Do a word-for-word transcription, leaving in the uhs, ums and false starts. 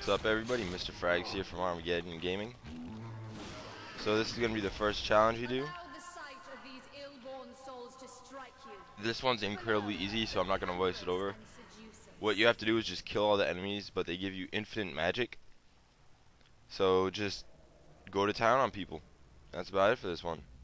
What's up, everybody? Mister Frags here from Armageddon Gaming. So this is going to be the first challenge we do. This one's incredibly easy, so I'm not going to voice it over. What you have to do is just kill all the enemies, but they give you infinite magic. So just go to town on people. That's about it for this one.